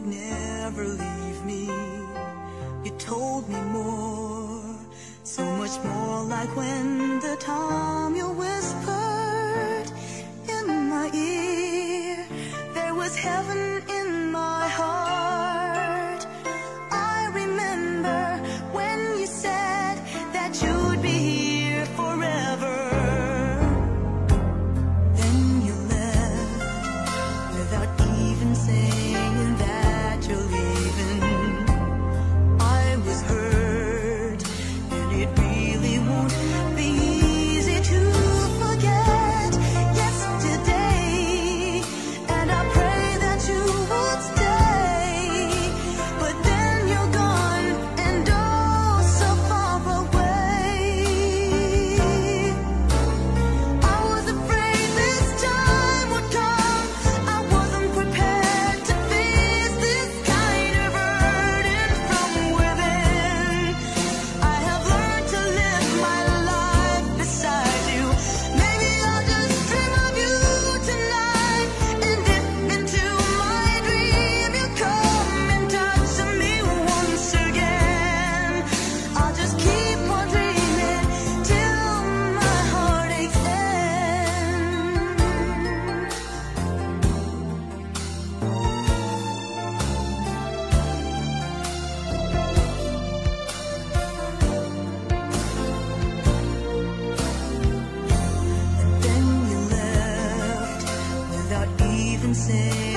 you'd never leave me. You told me more, so much more, like when the time you whispered in my ear, there was heaven in my heart. I remember when you said that you'd be here forever. Then you left without even saying that you're leaving. I was hurt, and it really won't be easy to forget yesterday. And I pray that you would stay, but then you're gone and oh so far away. I was afraid this time would come. I wasn't prepared to face this kind of burden from within. I have learned to live my life beside you. Maybe I'll just dream of you tonight, and if into my dream you come and touch me once again, I'll just keep on dreaming till my heartaches end. And then you left without even saying